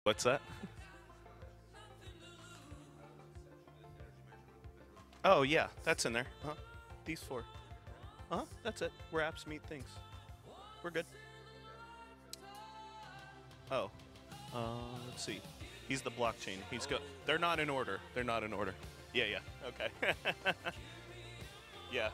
What's that? Oh, yeah, that's in there. These four. That's it. Where apps meet things. We're good. Oh, let's see. He's the blockchain. They're not in order. They're not in order. Yeah, yeah. Okay. Yeah.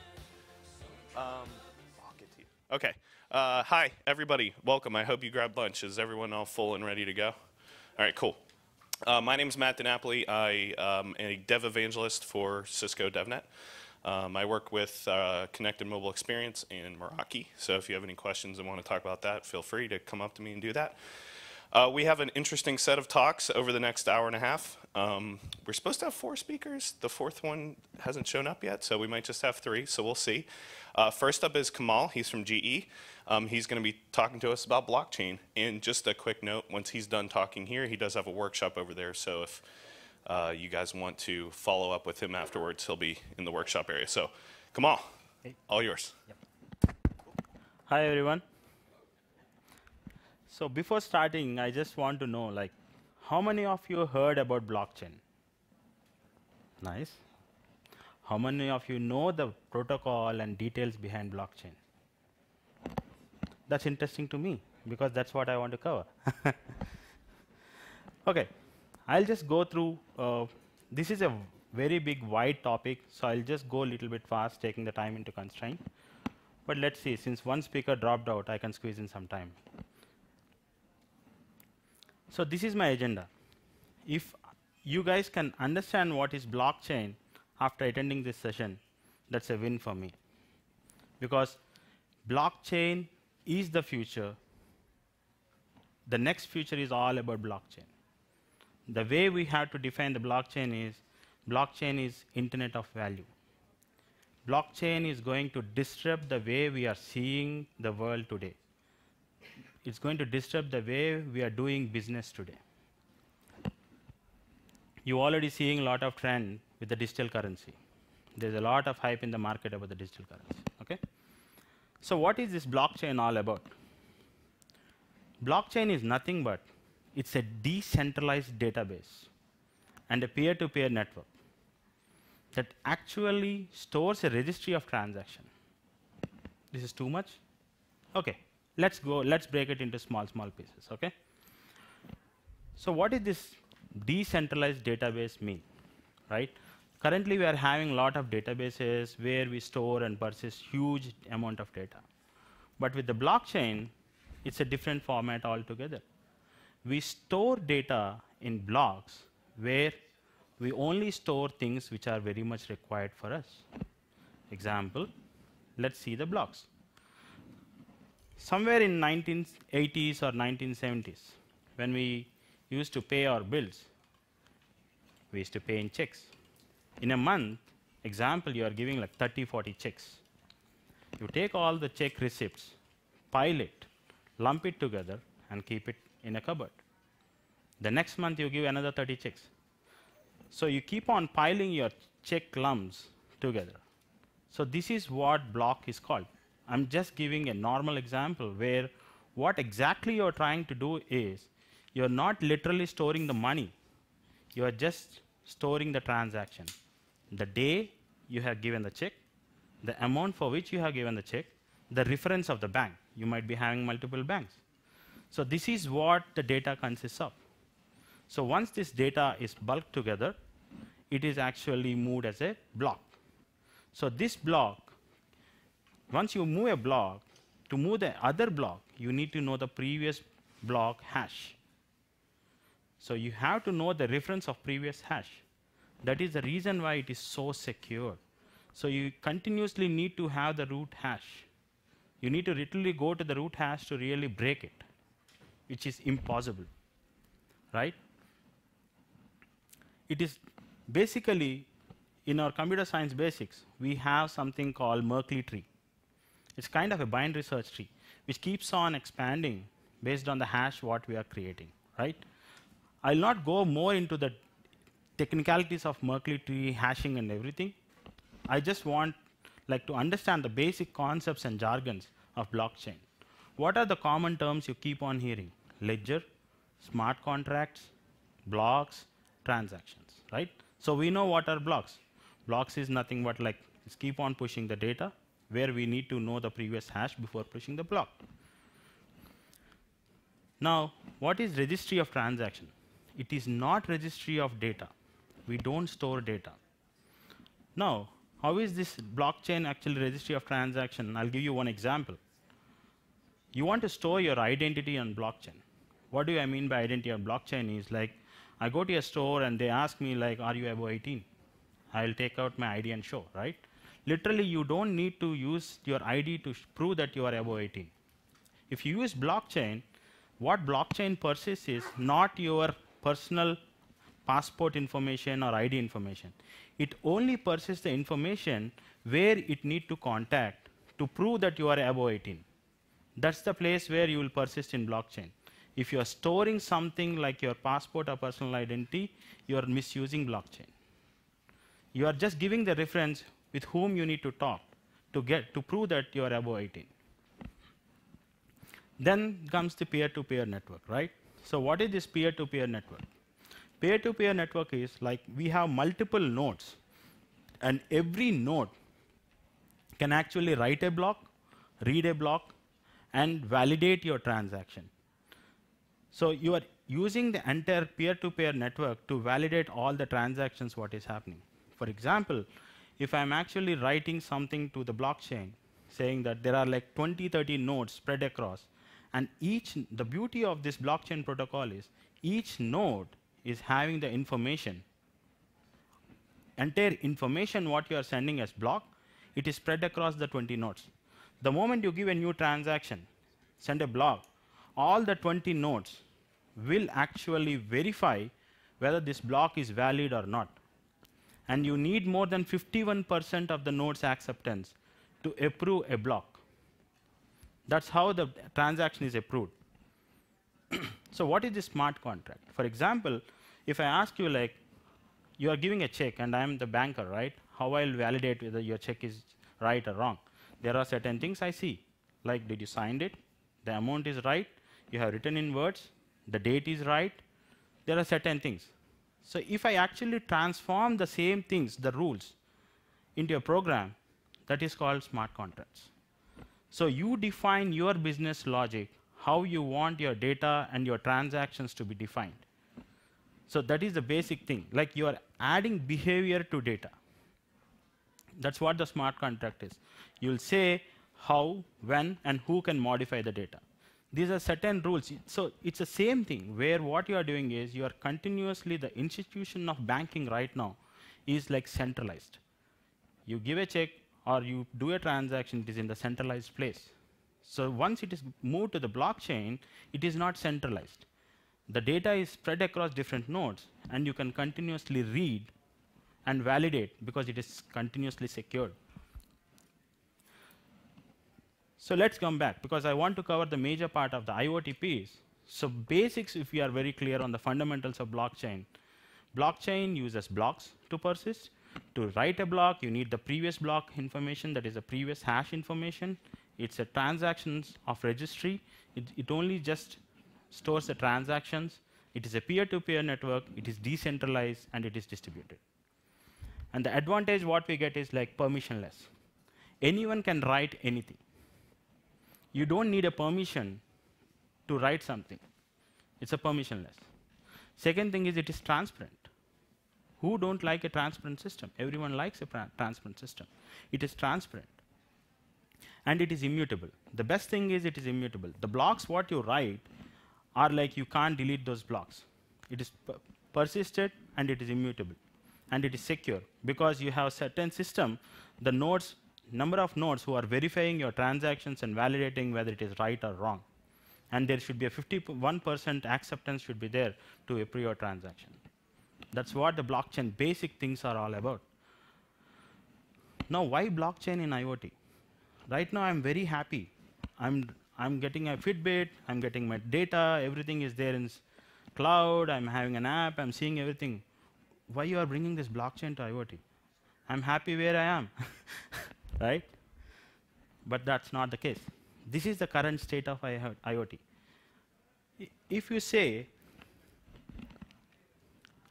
I'll get to you. Okay. Hi, everybody. Welcome. I hope you grabbed lunch. Is everyone all full and ready to go? All right, cool. My name is Matt DiNapoli. I am a dev evangelist for Cisco DevNet. I work with Connected Mobile Experience and Meraki. So if you have any questions and want to talk about that, feel free to come up to me and do that. We have an interesting set of talks over the next hour and a half. We're supposed to have 4 speakers. The 4th one hasn't shown up yet, so we might just have 3, so we'll see. First up is Kamal. He's from GE. He's going to be talking to us about blockchain. And just a quick note, once he's done talking here, he does have a workshop over there, so if you guys want to follow up with him afterwards, he'll be in the workshop area. So, Kamal, all yours. Yep. Hi, everyone. So before starting, I just want to know, like, how many of you heard about blockchain? Nice. How many of you know the protocol and details behind blockchain? That's interesting to me, because that's what I want to cover. Okay, I'll just go through. This is a very big, wide topic, so I'll just go a little bit fast, taking the time into constraint. But let's see, since one speaker dropped out, I can squeeze in some time. So this is my agenda. If you guys can understand what is blockchain after attending this session, that's a win for me. Because blockchain is the future. The next future is all about blockchain. The way we have to define the blockchain is Internet of Value. Blockchain is going to disrupt the way we are seeing the world today. It's going to disrupt the way we are doing business today. You're already seeing a lot of trend with the digital currency. There's a lot of hype in the market about the digital currency. Okay? So what is this blockchain all about? Blockchain is nothing but it's a decentralized database and a peer-to-peer network that actually stores a registry of transaction. This is too much? Okay. Let's break it into small pieces, okay? So what is this decentralized database mean, right? Currently, we are having a lot of databases where we store and persist huge amount of data. But with the blockchain, it's a different format altogether. We store data in blocks where we only store things which are very much required for us. Example, let's see the blocks. Somewhere in 1980s or 1970s, when we used to pay our bills, we used to pay in checks. In a month, example, you are giving like 30, 40 checks. You take all the check receipts, pile it, lump it together, and keep it in a cupboard. The next month, you give another 30 checks. So you keep on piling your check lumps together. So this is what block is called. I'm just giving a normal example where what exactly you're trying to do is you're not literally storing the money. You are just storing the transaction. The day you have given the check, the amount for which you have given the check, the reference of the bank. You might be having multiple banks. So this is what the data consists of. So once this data is bulked together, it is actually moved as a block. So this block, once you move a block, to move the other block, you need to know the previous block hash. So you have to know the reference of previous hash. That is the reason why it is so secure. So you continuously need to have the root hash. You need to literally go to the root hash to really break it, which is impossible, right? It is basically, in our computer science basics, we have something called Merkle tree. It's kind of a binary search tree, which keeps on expanding based on the hash what we are creating, right? I'll not go more into the technicalities of Merkle tree, hashing and everything. I just want to understand the basic concepts and jargons of blockchain. What are the common terms you keep on hearing? Ledger, smart contracts, blocks, transactions, right? So we know what are blocks. Blocks is nothing but like just keep on pushing the data where we need to know the previous hash before pushing the block. Now, what is registry of transaction? It is not registry of data. We don't store data. Now, how is this blockchain actually registry of transaction? I'll give you one example. You want to store your identity on blockchain. What do I mean by identity on blockchain is like, I go to a store and they ask me like, are you above 18? I'll take out my ID and show, right? Literally, you don't need to use your ID to prove that you are above 18. If you use blockchain, what blockchain persists is not your personal passport information or ID information. It only persists the information where it need to contact to prove that you are above 18. That's the place where you will persist in blockchain. If you are storing something like your passport or personal identity, you are misusing blockchain. You are just giving the reference with whom you need to talk to prove that you are above 18. Then comes the peer-to-peer network, right? So what is this peer-to-peer network? Peer-to-peer network is like we have multiple nodes, and every node can actually write a block, read a block, and validate your transaction. So you are using the entire peer-to-peer network to validate all the transactions what is happening. For example, if I'm actually writing something to the blockchain saying that there are like 20, 30 nodes spread across, and the beauty of this blockchain protocol is each node is having the information. Entire information what you are sending as block, it is spread across the 20 nodes. The moment you give a new transaction, send a block, all the 20 nodes will actually verify whether this block is valid or not. And you need more than 51% of the node's acceptance to approve a block. That's how the transaction is approved. So what is the smart contract? For example, if I ask you like, you are giving a check and I am the banker, right? How I'll validate whether your check is right or wrong? There are certain things I see, like did you sign it? The amount is right, you have written in words, the date is right. There are certain things. So if I actually transform the same things, the rules, into a program, that is called smart contracts. So you define your business logic, how you want your data and your transactions to be defined. So that is the basic thing, like you are adding behavior to data. That's what the smart contract is. You'll say how, when, and who can modify the data. These are certain rules. So it's the same thing where what you are doing is you are continuously, the institution of banking right now is like centralized. You give a check or you do a transaction, it is in the centralized place. So once it is moved to the blockchain, it is not centralized. The data is spread across different nodes, and you can continuously read and validate because it is continuously secured. So let's come back because I want to cover the major part of the IoT piece. So basics, if we are very clear on the fundamentals of blockchain. Blockchain uses blocks to persist. To write a block, you need the previous block information, that is the previous hash information. It's a transactions of registry. It only just stores the transactions. It is a peer-to-peer network. It is decentralized and it is distributed. And the advantage what we get is like permissionless. Anyone can write anything. You don't need a permission to write something. It's a permissionless. Second thing is it is transparent. Who don't like a transparent system? Everyone likes a transparent system. It is transparent. And it is immutable. The best thing is it is immutable. The blocks what you write are like you can't delete those blocks. It is persisted and it is immutable. And it is secure because you have certain system, the nodes, number of nodes who are verifying your transactions and validating whether it is right or wrong. And there should be a 51% acceptance should be there to approve your transaction. That's what the blockchain basic things are all about. Now, why blockchain in IoT? Right now, I'm very happy. I'm getting a Fitbit, I'm getting my data, everything is there in cloud, I'm having an app, I'm seeing everything. Why you are bringing this blockchain to IoT? I'm happy where I am, right? But that's not the case. This is the current state of IoT. If you say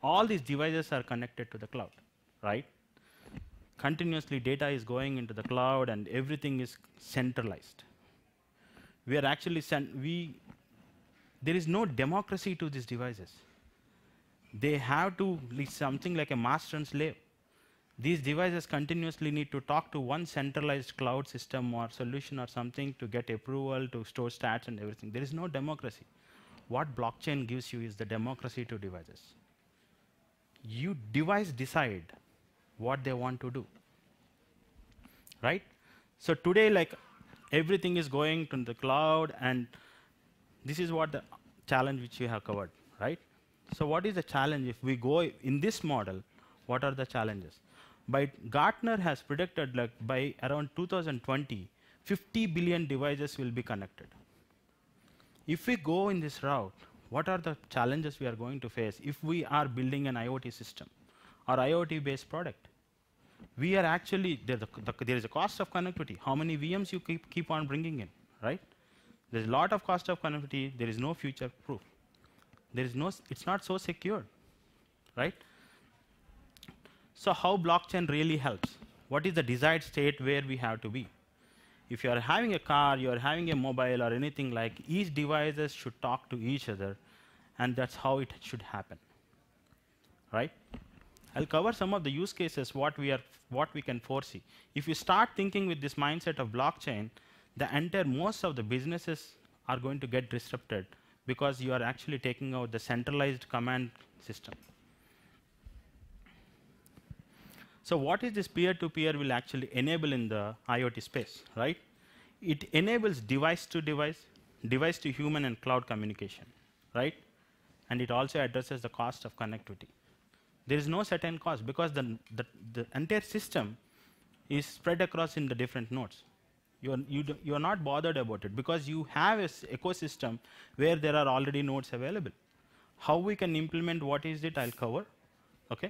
all these devices are connected to the cloud, right? Continuously data is going into the cloud and everything is centralized. We are actually, there is no democracy to these devices. They have to be something like a master and slave. These devices continuously need to talk to one centralized cloud system or solution or something to get approval, to store stats and everything. There is no democracy. What blockchain gives you is the democracy to devices. You device decide what they want to do, right? So today, like, everything is going to the cloud, and this is what the challenge which we have covered, right? So what is the challenge if we go in this model? What are the challenges? Gartner has predicted, like, by around 2020, 50 billion devices will be connected. If we go in this route, what are the challenges we are going to face if we are building an IoT system or IoT-based product? We are actually, there is a cost of connectivity. How many VMs you keep on bringing in, right? There's a lot of cost of connectivity. There is no future proof. It's not so secure, right? So how blockchain really helps? What is the desired state where we have to be? If you are having a car, you are having a mobile or anything, like, each devices should talk to each other, and that's how it should happen, right? I'll cover some of the use cases, what we can foresee. If you start thinking with this mindset of blockchain, most of the businesses are going to get disrupted because you are actually taking out the centralized command system. So what is this peer-to-peer will actually enable in the IoT space, right? It enables device to device, device to human and cloud communication, right? And it also addresses the cost of connectivity. There is no certain cost because the entire system is spread across in the different nodes. You are not bothered about it because you have an ecosystem where there are already nodes available. How we can implement what is it, I'll cover, okay?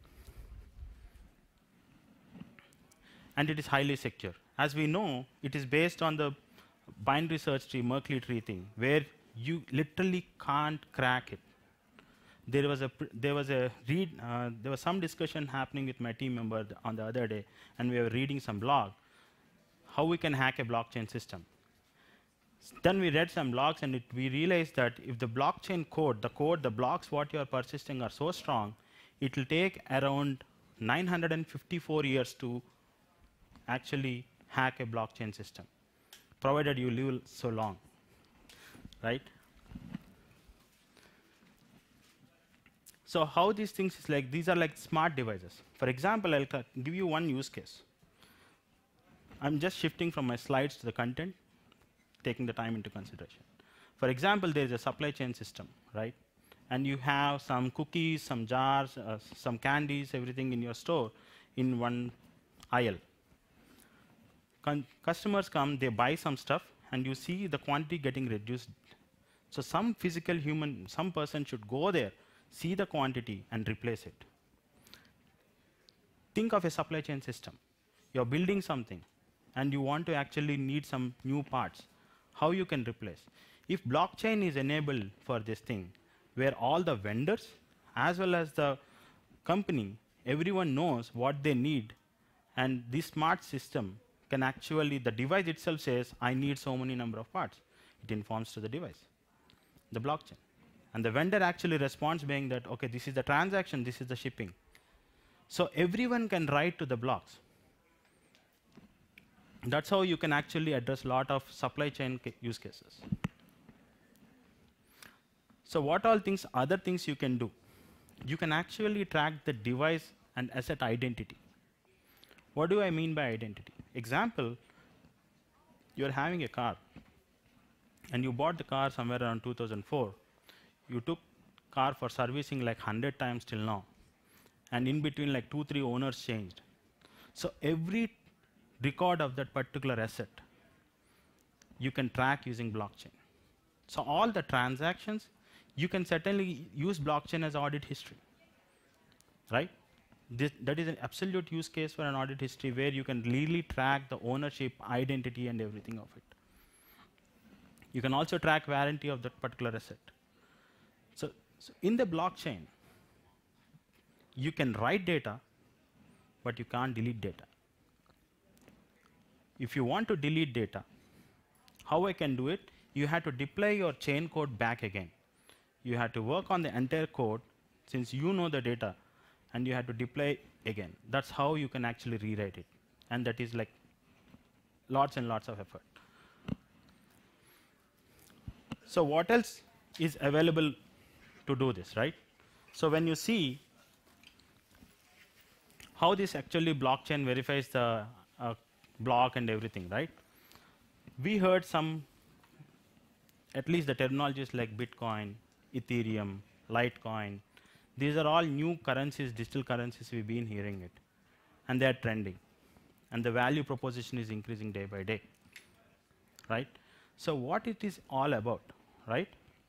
And it is highly secure. As we know, it is based on the binary search tree, Merkle tree thing, where you literally can't crack it. There was some discussion happening with my team member on the other day, and we were reading some blog, how we can hack a blockchain system. Then we read some blogs, and we realized that if the blockchain code, the blocks what you are persisting are so strong, it will take around 954 years to actually hack a blockchain system, provided you live so long, right? So how these things is like, these are like smart devices. For example, I'll give you one use case. I'm just shifting from my slides to the content, taking the time into consideration. For example, there is a supply chain system, right? And you have some cookies, some jars, some candies, everything in your store in one aisle. Customers come, they buy some stuff, and you see the quantity getting reduced. So some physical human, some person should go there, see the quantity, and replace it. Think of a supply chain system. You're building something, and you want to actually need some new parts. How you can replace? If blockchain is enabled for this thing, where all the vendors, as well as the company, everyone knows what they need, and this smart system can actually, the device itself says, I need so many number of parts. It informs to the device, the blockchain. And the vendor actually responds being that, okay, this is the transaction, this is the shipping. So everyone can write to the blocks. That's how you can actually address a lot of supply chain use cases. So what all things, other things you can do? You can actually track the device and asset identity. What do I mean by identity? Example, you're having a car, and you bought the car somewhere around 2004. You took car for servicing like 100 times till now, and in between like 2-3 owners changed. So every record of that particular asset, you can track using blockchain. So all the transactions, you can certainly use blockchain as audit history, right? That is an absolute use case for an audit history where you can really track the ownership, identity, and everything of it. You can also track warranty of that particular asset. So in the blockchain, you can write data, but you can't delete data. If you want to delete data, how I can do it? You have to deploy your chain code back again. You have to work on the entire code since you know the data, and you have to deploy again. That's how you can actually rewrite it. And that is like lots and lots of effort. So what else is available to do this, right? So when you see how this actually blockchain verifies the block and everything, right? We heard some, at least the terminologies like Bitcoin, Ethereum, Litecoin. These are all new currencies, digital currencies we've been hearing it. And they are trending. And the value proposition is increasing day by day, right? So what it is all about, right?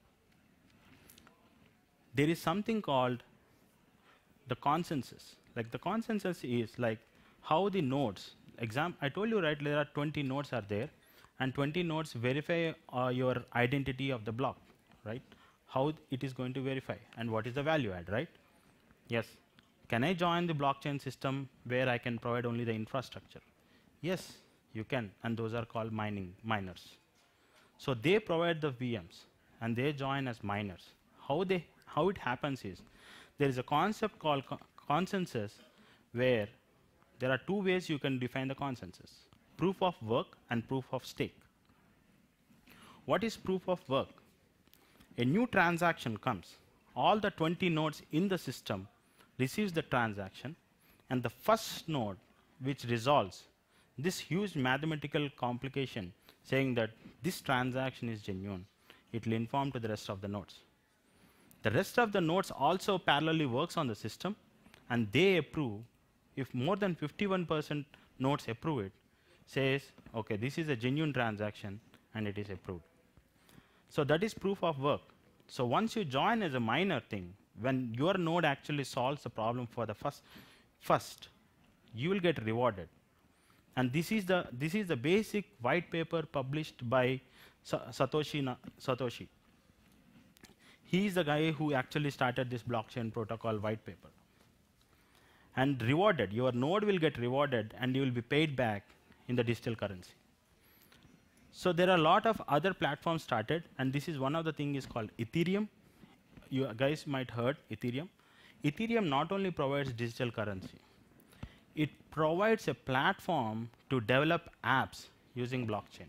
There is something called the consensus. Like the consensus is like how the nodes, I told you, right, there are 20 nodes are there, and 20 nodes verify your identity of the block, right? How it is going to verify, and what is the value add, right? Yes. Can I join the blockchain system where I can provide only the infrastructure? Yes, you can, and those are called miners. So they provide the VMs, and they join as miners. How it happens is, there is a concept called consensus, where there are two ways you can define the consensus: proof of work and proof of stake. What is proof of work? A new transaction comes. All the 20 nodes in the system receives the transaction, and the first node which resolves this huge mathematical complication saying that this transaction is genuine, it will inform to the rest of the nodes. The rest of the nodes also parallelly works on the system, and they approve. If more than 51% nodes approve it, says, okay, this is a genuine transaction, and it is approved. So that is proof of work. So once you join as a minor thing, when your node actually solves the problem for the first, you will get rewarded. And this is the basic white paper published by Satoshi. He is the guy who actually started this blockchain protocol white paper. And rewarded, your node will get rewarded, and you will be paid back in the digital currency. So there are a lot of other platforms started, and this is one of the things is called Ethereum. You guys might heard Ethereum. Ethereum not only provides digital currency, it provides a platform to develop apps using blockchain.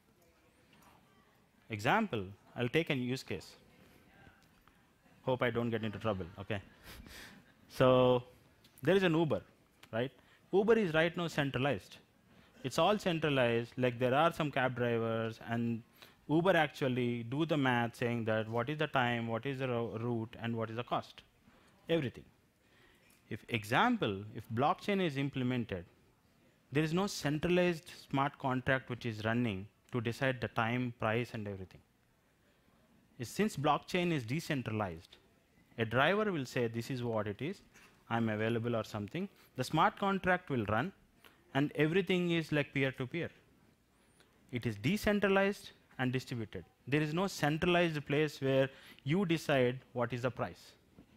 Example, I'll take a use case. Hope I don't get into trouble, okay? So there is an Uber, right? Uber is right now centralized. It's all centralized, like there are some cab drivers, and Uber actually do the math saying that what is the time, what is the route, and what is the cost, everything. If blockchain is implemented, there is no centralized smart contract which is running to decide the time, price, and everything. Since blockchain is decentralized, a driver will say this is what it is, I'm available or something. The smart contract will run, and everything is like peer-to-peer. It is decentralized and distributed. There is no centralized place where you decide what is the price,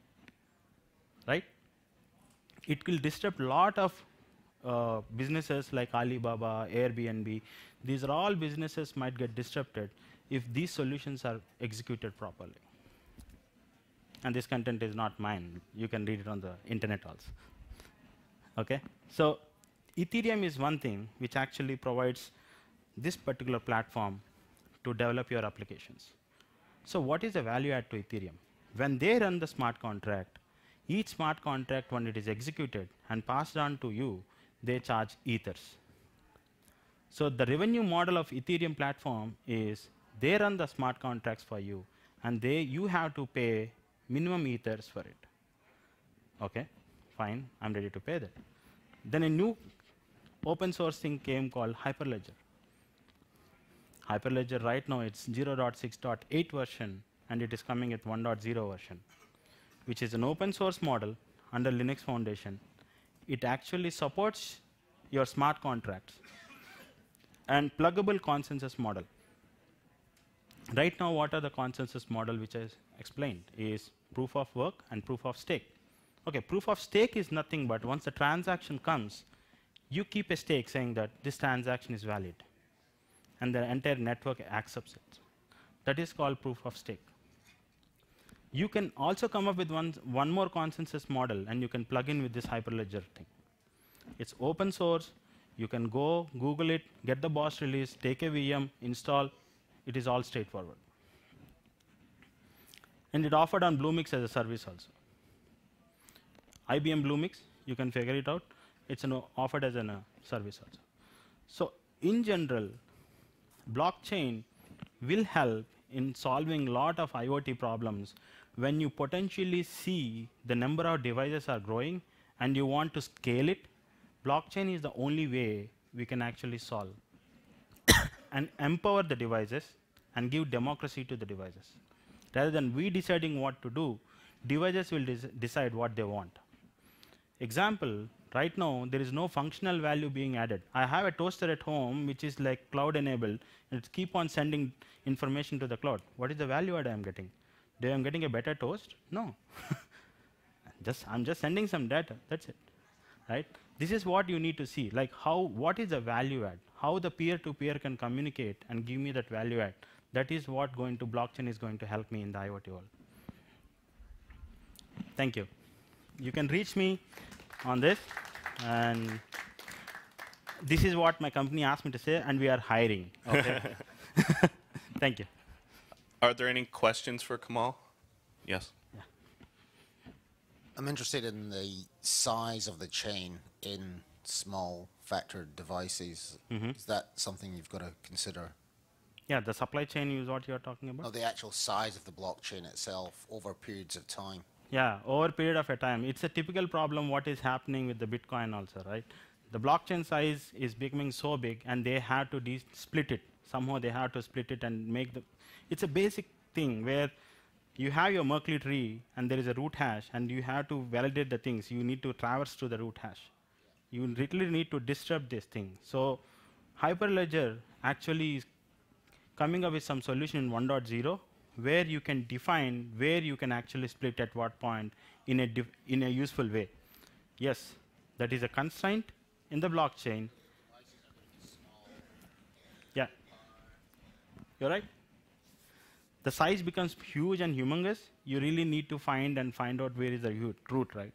right? It will disrupt a lot of businesses like Alibaba, Airbnb. These are all businesses might get disrupted if these solutions are executed properly. And this content is not mine. You can read it on the internet also. Okay? So Ethereum is one thing which actually provides this particular platform to develop your applications. So what is the value add to Ethereum? When they run the smart contract, each smart contract, when it is executed and passed on to you, they charge ethers. So the revenue model of Ethereum platform is they run the smart contracts for you, and you have to pay minimum ethers for it. Okay, fine, I'm ready to pay that. Then a new open source thing came called Hyperledger. Hyperledger right now it's 0.6.8 version, and it is coming at 1.0 version, which is an open source model under Linux Foundation. It actually supports your smart contracts and pluggable consensus model. Right now, what are the consensus model which I explained is proof of work and proof of stake. Okay, proof of stake is nothing but once the transaction comes, you keep a stake saying that this transaction is valid, and the entire network accepts it. That is called proof of stake. You can also come up with one more consensus model, and you can plug in with this Hyperledger thing. It's open source. You can go Google it, get the boss release, take a VM, install. It is all straightforward. And it offered on Bluemix as a service also. IBM Bluemix, you can figure it out. It's offered as a service also. So in general, blockchain will help in solving a lot of IoT problems when you potentially see the number of devices are growing and you want to scale it. Blockchain is the only way we can actually solve and empower the devices and give democracy to the devices. Rather than we deciding what to do, devices will decide what they want. Example, right now there is no functional value being added. I have a toaster at home which is like cloud enabled, and it keep on sending information to the cloud. What is the value add I am getting? Do I am getting a better toast? No. I'm just sending some data. That's it. Right? This is what you need to see. Like what is the value add? How the peer-to-peer can communicate and give me that value add. That is what blockchain is going to help me in the IoT world. Thank you. You can reach me on this, and this is what my company asked me to say, and we are hiring. Okay. Thank you. Are there any questions for Kamal? Yes. Yeah. I'm interested in the size of the chain in small factored devices. Is that something you've got to consider? Yeah, the supply chain is what you're talking about? No, the actual size of the blockchain itself over periods of time. Yeah, over a period of a time. It's a typical problem what is happening with the Bitcoin also, right? The blockchain size is becoming so big, and they have to split it. Somehow they have to split it and make the... It's a basic thing where you have your Merkle tree, and there is a root hash, and you have to validate the things. You need to traverse to the root hash. You literally need to disrupt this thing. So Hyperledger actually is coming up with some solution in 1.0 where you can define where you can actually split at what point in a useful way. Yes, that is a constraint in the blockchain. Yeah, you're right. The size becomes huge and humongous. You really need to find out where is the root, right?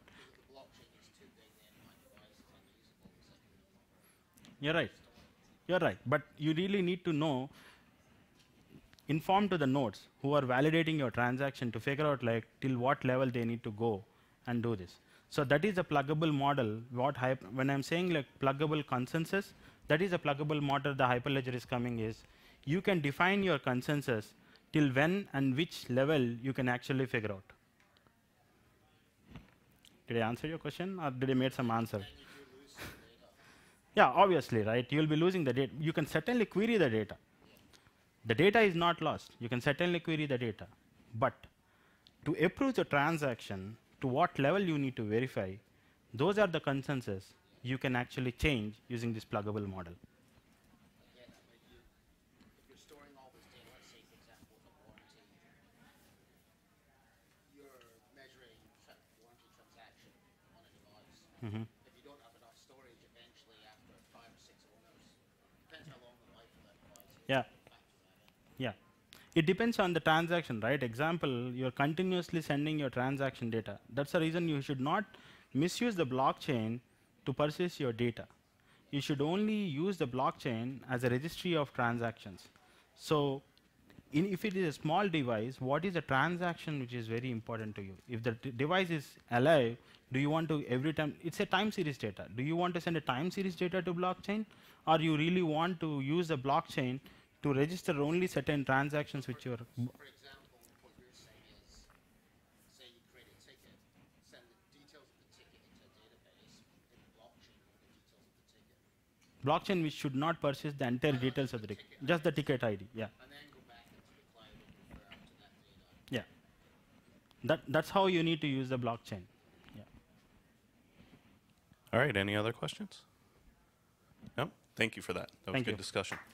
You're right. You're right. But you really need to inform to the nodes who are validating your transaction to figure out like till what level they need to go and do this. So that is a pluggable model. When I'm saying like pluggable consensus, that is a pluggable model the Hyperledger is coming is you can define your consensus till when and which level you can actually figure out. Did I answer your question, or did I make some answer? Yeah, obviously, right? You'll be losing the data. You can certainly query the data. The data is not lost. You can certainly query the data. But to approve the transaction, to what level you need to verify, those are the consensus you can actually change using this pluggable model. Again, if you're storing all this data, let's say, for example, with a warranty, you're measuring warranty transaction on a device. If you don't have enough storage, eventually after 5 or 6 owners, depends how long the life of that device is. Yeah. Yeah. It depends on the transaction, right? Example, you're continuously sending your transaction data. That's the reason you should not misuse the blockchain to persist your data. You should only use the blockchain as a registry of transactions. So if it is a small device, what is the transaction which is very important to you? If the device is alive, do you want to every time, it's a time series data. Do you want to send a time series data to blockchain, or you really want to use the blockchain to register only certain transactions which you're... For example, what you're saying is, say you create a ticket, send the details of the ticket into a database, in the blockchain with the details of the ticket. Blockchain which should not persist the entire details of the ticket, just the ticket ID, yeah. And then go back into the cloud and refer to that data. Yeah. That's how you need to use the blockchain. Yeah. All right, any other questions? No? Thank you for that. That was Thank good you. discussion.